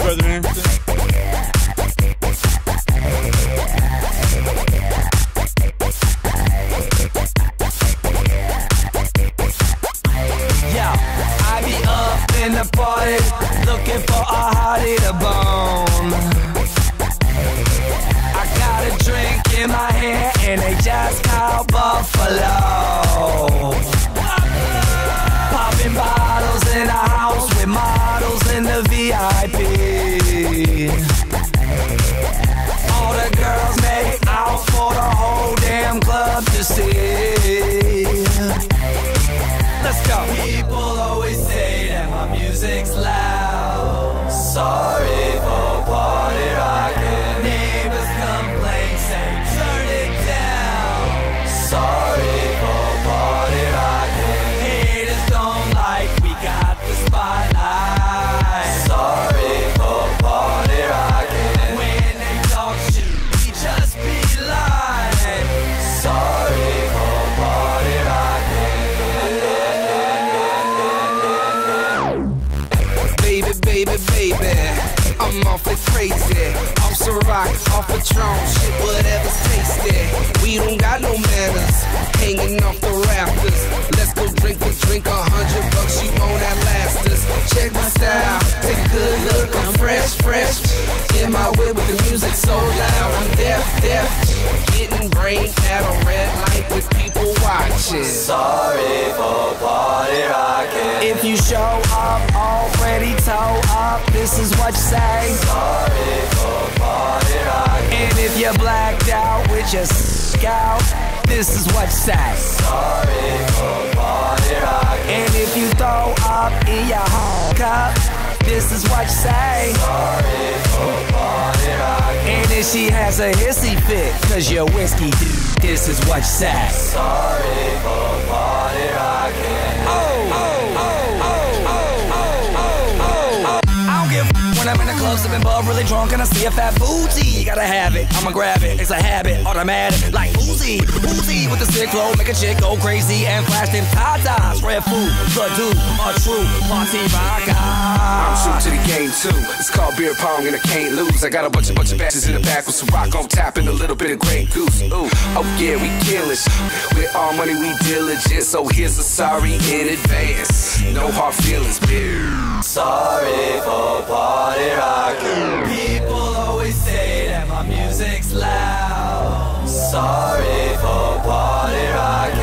further in. I be up in the party, looking for a hottie to bone. I got a drink in my hand and they just called Buffalo. Popping bottles in a house with models in the VIP. All the girls make out for the whole damn club to see. Let's go. People always say that my music's loud. Sorry for party rocking. Neighbors complain, say turn it down. Sorry for party rocking. Haters don't like we got the spotlight. Sorry for party rocking. When they talk shit, we just be lying. Sorry for party rocking. Baby, I'm awfully crazy. Off some rock, off a Patron, shit, whatever's tasty. We don't got no manners, hanging off the rafters. Let's go drink a drink, $100, you won't outlast us. Check my style, take a good look, I'm fresh. In my whip with the music so loud, I'm deaf. Getting brain at a red light with people watching. Sorry for party rocking. If you show up already toe up, this is what you say. Sorry for party rocking. And if you're blacked out with your scout, this is what you say. Sorry for party rocking. And if you throw up in your home cup, this is what you say. Sorry for party rocking. And if she has a hissy fit, cause you're whiskey, this is what you say. Sorry for party rocking. I don't give a when I'm in the club sipping bub, really drunk, and I see a fat booty. Gotta have it, I'ma grab it. It's a habit, automatic, like Uzi with the sick flow, make a chick go crazy and flash them tatas. Red food, the dude, a true party rocker. I'm true to the game too. It's called beer pong and I can't lose. I got a bunch of batches in the back with some rock on top and a little bit of Grey Goose. Ooh, oh yeah, we killing. With all money we diligent, so here's a sorry in advance. No hard feelings, bitch. Sorry for party rocking. People always say that my music's loud. Sorry for party rocking.